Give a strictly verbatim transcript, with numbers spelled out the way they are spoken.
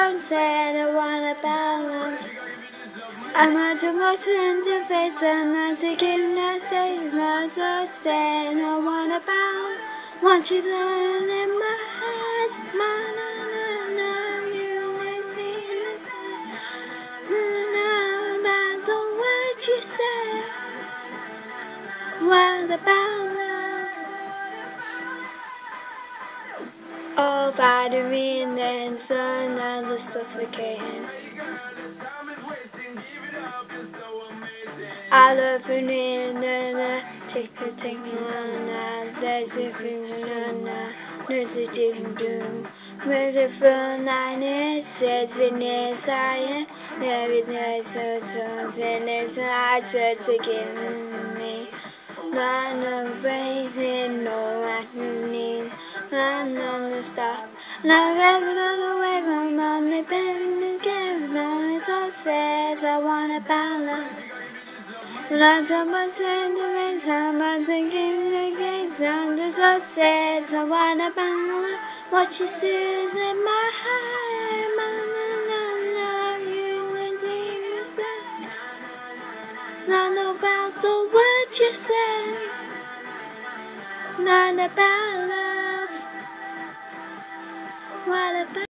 sunset, I wanna balance. I'm not too much into face and I'm taking the same, not so sad, I wanna balance. Want you to learn in my heart, my na na na, you may see this. About the words you say, what about love? Oh, by the wind and sun and the suffocating. I love you in the take the thing on there's a thing on there's a thing do. With the phone line it says in the science, there is no so so and it's I said to give me. None of raising no acting, none on the stop. Now every little way from Monday, baby, again. Now it's all says I wanna balance. When I talk about sentiments, I'm thinking again. Something so says I wanna balance. What she says in my heart, my love, you and me, none about the words you say, none about love. What about